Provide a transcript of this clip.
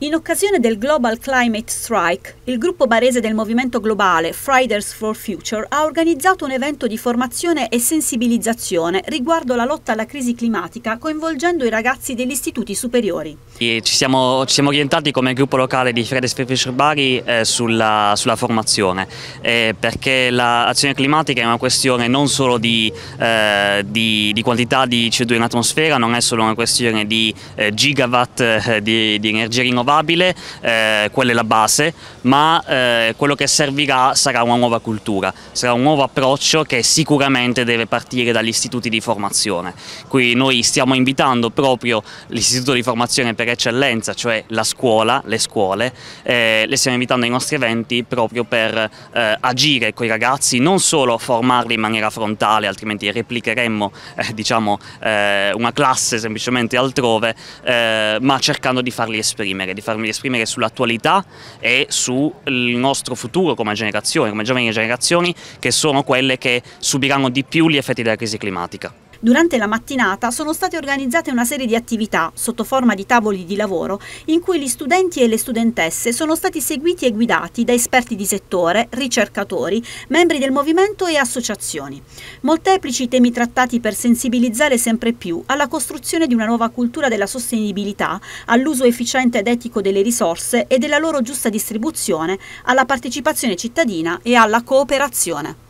In occasione del Global Climate Strike, il gruppo barese del movimento globale Fridays for Future ha organizzato un evento di formazione e sensibilizzazione riguardo la lotta alla crisi climatica, coinvolgendo i ragazzi degli istituti superiori. Ci siamo orientati come gruppo locale di Fridays for Future Bari sulla formazione, perché l'azione climatica è una questione non solo di quantità di CO2 in atmosfera, non è solo una questione di gigawatt di energia rinnovabile, quella è la base, ma quello che servirà sarà una nuova cultura, sarà un nuovo approccio che sicuramente deve partire dagli istituti di formazione. Qui noi stiamo invitando proprio l'istituto di formazione per eccellenza, cioè la scuola, le scuole, le stiamo invitando ai nostri eventi proprio per agire con i ragazzi, non solo formarli in maniera frontale, altrimenti replicheremmo diciamo, una classe semplicemente altrove, ma cercando di farli esprimere sull'attualità e sul nostro futuro come generazioni, come giovani generazioni, che sono quelle che subiranno di più gli effetti della crisi climatica. Durante la mattinata sono state organizzate una serie di attività, sotto forma di tavoli di lavoro, in cui gli studenti e le studentesse sono stati seguiti e guidati da esperti di settore, ricercatori, membri del movimento e associazioni. Molteplici temi trattati per sensibilizzare sempre più alla costruzione di una nuova cultura della sostenibilità, all'uso efficiente ed etico delle risorse e della loro giusta distribuzione, alla partecipazione cittadina e alla cooperazione.